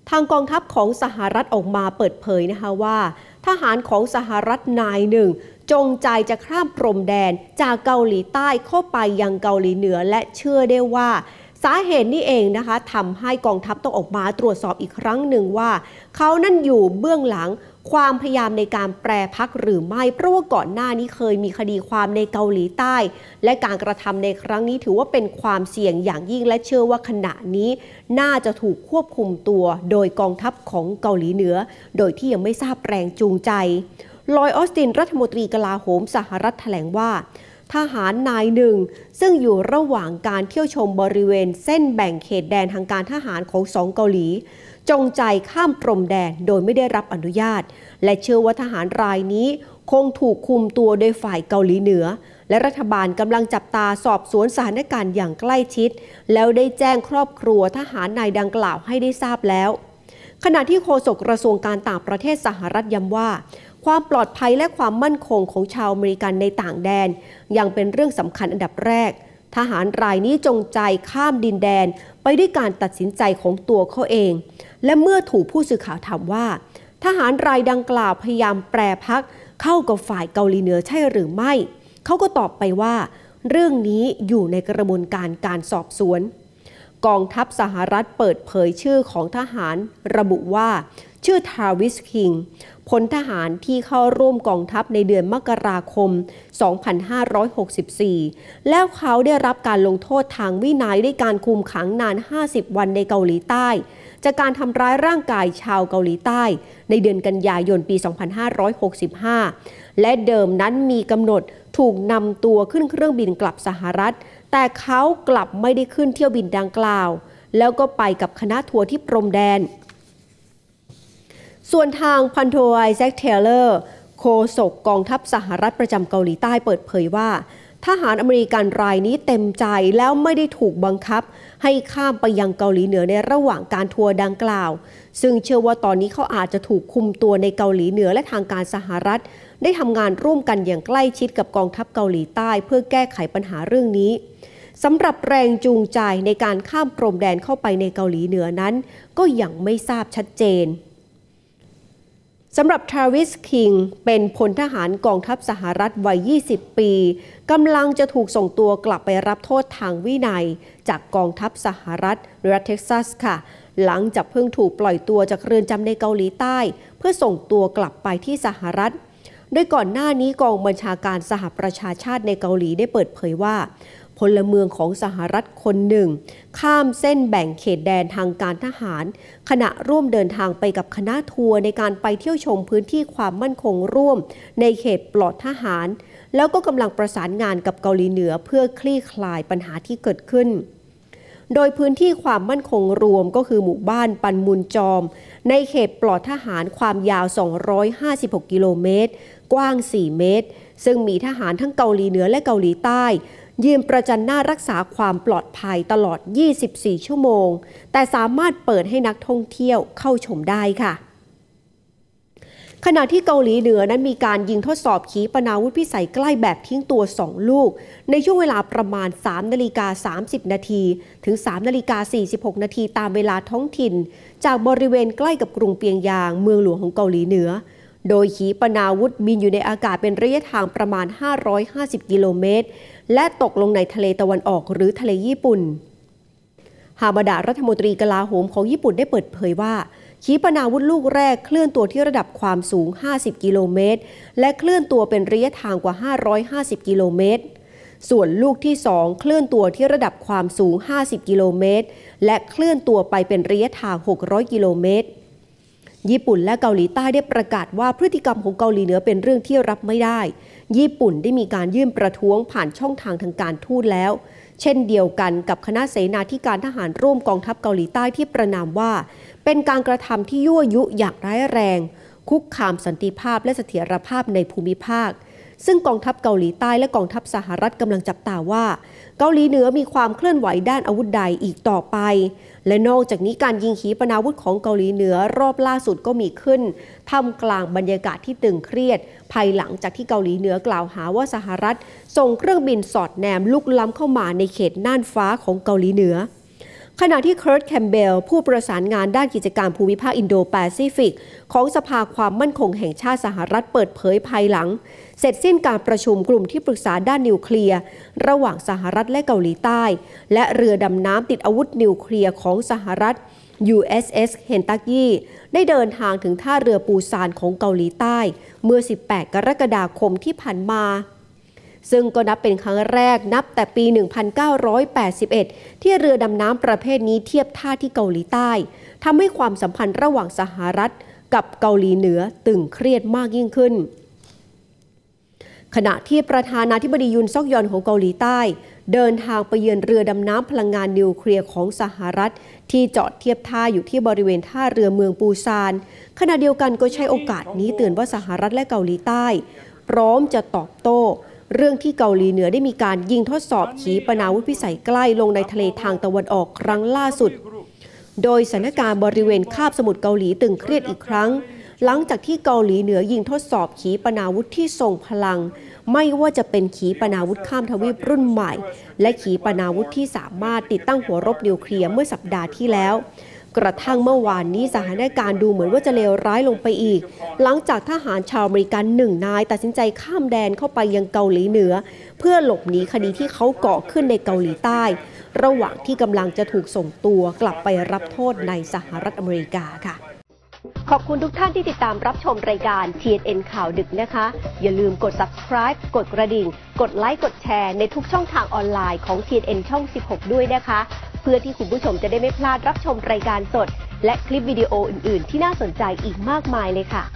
ทางกองทัพของสหรัฐออกมาเปิดเผยนะคะว่าทหารของสหรัฐนายหนึ่งจงใจจะข้ามพรมแดนจากเกาหลีใต้เข้าไปยังเกาหลีเหนือและเชื่อได้ว่าสาเหตุนี้เองนะคะทำให้กองทัพต้องออกมาตรวจสอบอีกครั้งหนึ่งว่าเขานั่นอยู่เบื้องหลังความพยายามในการแปรพักหรือไม่เพราะว่าก่อนหน้านี้เคยมีคดีความในเกาหลีใต้และการกระทำในครั้งนี้ถือว่าเป็นความเสี่ยงอย่างยิ่งและเชื่อว่าขณะนี้น่าจะถูกควบคุมตัวโดยกองทัพของเกาหลีเหนือโดยที่ยังไม่ทราบแรงจูงใจลอยด์ ออสตินรัฐมนตรีกลาโหมสหรัฐแถลงว่าทหารนายหนึ่งซึ่งอยู่ระหว่างการเที่ยวชมบริเวณเส้นแบ่งเขตแดนทางการทหารของสองเกาหลีจงใจข้ามพรมแดนโดยไม่ได้รับอนุญาตและเชื่อว่าทหารรายนี้คงถูกคุมตัวโดยฝ่ายเกาหลีเหนือและรัฐบาลกำลังจับตาสอบสวนสถานการณ์อย่างใกล้ชิดแล้วได้แจ้งครอบครัวทหารนายดังกล่าวให้ได้ทราบแล้วขณะที่โฆษกกระทรวงการต่างประเทศสหรัฐย้ำว่าความปลอดภัยและความมั่นคงของชาวอเมริกันในต่างแดนยังเป็นเรื่องสำคัญอันดับแรกทหารรายนี้จงใจข้ามดินแดนไปด้วยการตัดสินใจของตัวเขาเองและเมื่อถูกผู้สื่อข่าวถามว่าทหารรายดังกล่าวพยายามแปรพักเข้ากับฝ่ายเกาหลีเหนือใช่หรือไม่เขาก็ตอบไปว่าเรื่องนี้อยู่ในกระบวนการสอบสวนกองทัพสหรัฐเปิดเผยชื่อของทหารระบุว่าชื่อทาวิสคิงพลทหารที่เข้าร่วมกองทัพในเดือนมกราคม 2564 แล้วเขาได้รับการลงโทษทางวินัยด้วยการคุมขังนาน 50 วันในเกาหลีใต้จากการทำร้ายร่างกายชาวเกาหลีใต้ในเดือนกันยายนปี 2565 และเดิมนั้นมีกำหนดถูกนำตัวขึ้นเครื่องบินกลับสหรัฐแต่เขากลับไม่ได้ขึ้นเที่ยวบินดังกล่าวแล้วก็ไปกับคณะทัวร์ที่พรมแดนส่วนทางพันโทไอแซค เทย์เลอร์โฆษกกองทัพสหรัฐประจำเกาหลีใต้เปิดเผยว่าทหารอเมริกันรายนี้เต็มใจแล้วไม่ได้ถูกบังคับให้ข้ามไปยังเกาหลีเหนือในระหว่างการทัวร์ดังกล่าวซึ่งเชื่อว่าตอนนี้เขาอาจจะถูกคุมตัวในเกาหลีเหนือและทางการสหรัฐได้ทำงานร่วมกันอย่างใกล้ชิดกับกองทัพเกาหลีใต้เพื่อแก้ไขปัญหาเรื่องนี้สำหรับแรงจูงใจในการข้ามพรมแดนเข้าไปในเกาหลีเหนือนั้นก็ยังไม่ทราบชัดเจนสำหรับทาวิสคิงเป็นพลทหารกองทัพสหรัฐวัย 20 ปีกำลังจะถูกส่งตัวกลับไปรับโทษทางวินัยจากกองทัพสหรัฐรัฐเท็กซัสค่ะหลังจากเพิ่งถูกปล่อยตัวจากเรือนจำในเกาหลีใต้เพื่อส่งตัวกลับไปที่สหรัฐโดยก่อนหน้านี้กองบัญชาการสหประชาชาติในเกาหลีได้เปิดเผยว่าพลเมืองของสหรัฐคนหนึ่งข้ามเส้นแบ่งเขตแดนทางการทหารขณะร่วมเดินทางไปกับคณะทัวร์ในการไปเที่ยวชมพื้นที่ความมั่นคงร่วมในเขตปลอดทหารแล้วก็กำลังประสานงานกับเกาหลีเหนือเพื่อคลี่คลายปัญหาที่เกิดขึ้นโดยพื้นที่ความมั่นคงรวมก็คือหมู่บ้านปันมุนจอมในเขตปลอดทหารความยาว 256 กิโลเมตรกว้าง 4 เมตรซึ่งมีทหารทั้งเกาหลีเหนือและเกาหลีใต้ยืนประจันหน้ารักษาความปลอดภัยตลอด 24 ชั่วโมงแต่สามารถเปิดให้นักท่องเที่ยวเข้าชมได้ค่ะขณะที่เกาหลีเหนือนั้นมีการยิงทดสอบขีปนาวุธพิสัยใกล้แบบทิ้งตัว 2 ลูกในช่วงเวลาประมาณ 3:30 นาทีถึง 3:46 นาทีตามเวลาท้องถิ่นจากบริเวณใกล้กับกรุงเปียงยางเมืองหลวงของเกาหลีเหนือโดยขีปนาวุธบินอยู่ในอากาศเป็นระยะทางประมาณ 550 กิโลเมตรและตกลงในทะเลตะวันออกหรือทะเลญี่ปุ่นฮามาดะรัฐมนตรีกลาโหมของญี่ปุ่นได้เปิดเผยว่าขีปนาวุธลูกแรกเคลื่อนตัวที่ระดับความสูง 50 กิโลเมตรและเคลื่อนตัวเป็นระยะทางกว่า 550 กิโลเมตรส่วนลูกที่ 2 เคลื่อนตัวที่ระดับความสูง 50 กิโลเมตรและเคลื่อนตัวไปเป็นระยะทาง 600 กิโลเมตรญี่ปุ่นและเกาหลีใต้ได้ประกาศว่าพฤติกรรมของเกาหลีเหนือเป็นเรื่องที่รับไม่ได้ญี่ปุ่นได้มีการยื่นประท้วงผ่านช่องทางทางการทูตแล้วเช่นเดียวกันกับคณะเสนาธิการทหารร่วมกองทัพเกาหลีใต้ที่ประนามว่าเป็นการกระทำที่ยั่วยุอย่างร้ายแรงคุกคามสันติภาพและเสถียรภาพในภูมิภาคซึ่งกองทัพเกาหลีใต้และกองทัพสหรัฐกำลังจับตาว่าเกาหลีเหนือมีความเคลื่อนไหวด้านอาวุธใดอีกต่อไปและนอกจากนี้การยิงขีปนาวุธของเกาหลีเหนือรอบล่าสุดก็มีขึ้นท่ามกลางบรรยากาศที่ตึงเครียดภายหลังจากที่เกาหลีเหนือกล่าวหาว่าสหรัฐส่งเครื่องบินสอดแนมลุกล้ำเข้ามาในเขตน่านฟ้าของเกาหลีเหนือขณะที่เคิร์ต แคมเบลผู้ประสานงานด้านกิจการภูมิภาคอินโดแปซิฟิกของสภาความมั่นคงแห่งชาติสหรัฐเปิดเผยภายหลังเสร็จสิ้นการประชุมกลุ่มที่ปรึกษาด้านนิวเคลียร์ระหว่างสหรัฐและเกาหลีใต้และเรือดำน้ำติดอาวุธนิวเคลียร์ของสหรัฐ USS เคนตักกี้ได้เดินทางถึงท่าเรือปูซานของเกาหลีใต้เมื่อ 18 กรกฎาคมที่ผ่านมาซึ่งก็นับเป็นครั้งแรกนับแต่ปี 1981 ที่เรือดำน้ำประเภทนี้เทียบท่าที่เกาหลีใต้ทำให้ความสัมพันธ์ระหว่างสหรัฐกับเกาหลีเหนือตึงเครียดมากยิ่งขึ้นขณะที่ประธานาธิบดียุนซอกยอนของเกาหลีใต้เดินทางไปเยือนเรือดำน้ำพลังงานนิวเคลียร์ของสหรัฐที่จอดเทียบท่าอยู่ที่บริเวณท่าเรือเมืองปูซานขณะเดียวกันก็ใช้โอกาสนี้เตือนว่าสหรัฐและเกาหลีใต้พร้อมจะตอบโต้เรื่องที่เกาหลีเหนือได้มีการยิงทดสอบขีปนาวุธพิสัยใกล้ลงในทะเลทางตะวันออกครั้งล่าสุดโดยสถานการณ์บริเวณคาบสมุทรเกาหลีตึงเครียดอีกครั้งหลังจากที่เกาหลีเหนือยิงทดสอบขีปนาวุธที่ทรงพลังไม่ว่าจะเป็นขีปนาวุธข้ามทวีปรุ่นใหม่และขีปนาวุธที่สามารถติดตั้งหัวรบนิวเคลียร์เมื่อสัปดาห์ที่แล้วกระทั่งเมื่อวานนี้สถานการณ์ดูเหมือนว่าจะเลวร้ายลงไปอีกหลังจากทหารชาวอเมริกัน1 นายตัดสินใจข้ามแดนเข้าไปยังเกาหลีเหนือเพื่อหลบหนีคดีที่เขาก่อขึ้นในเกาหลีใต้ระหว่างที่กำลังจะถูกส่งตัวกลับไปรับโทษในสหรัฐอเมริกาค่ะขอบคุณทุกท่านที่ติดตามรับชมรายการ TNN ข่าวดึกนะคะอย่าลืมกด subscribe กดกระดิ่งกดไลค์กดแชร์ในทุกช่องทางออนไลน์ของ TNN ช่อง 16 ด้วยนะคะเพื่อที่คุณผู้ชมจะได้ไม่พลาดรับชมรายการสดและคลิปวิดีโออื่นๆที่น่าสนใจอีกมากมายเลยค่ะ